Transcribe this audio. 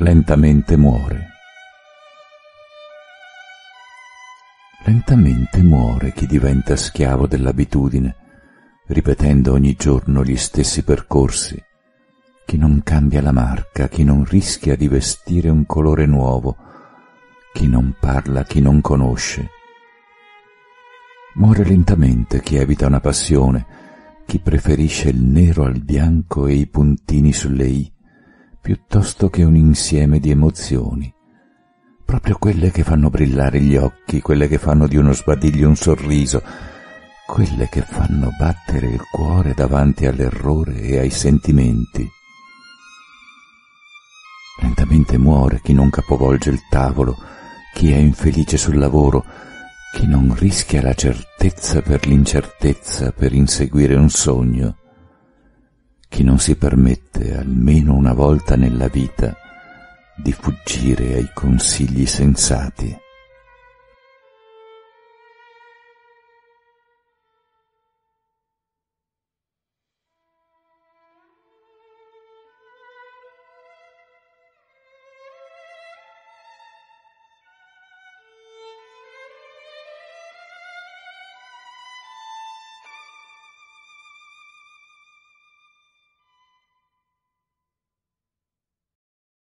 lentamente muore. Lentamente muore chi diventa schiavo dell'abitudine, ripetendo ogni giorno gli stessi percorsi, chi non cambia la marca, chi non rischia di vestire un colore nuovo, chi non parla, chi non conosce. Muore lentamente chi evita una passione, chi preferisce il nero al bianco e i puntini sulle i, piuttosto che un insieme di emozioni, proprio quelle che fanno brillare gli occhi, quelle che fanno di uno sbadiglio un sorriso, quelle che fanno battere il cuore davanti all'errore e ai sentimenti. Lentamente muore chi non capovolge il tavolo, chi è infelice sul lavoro, chi non rischia la certezza per l'incertezza per inseguire un sogno, chi non si permette almeno una volta nella vita di fuggire ai consigli sensati.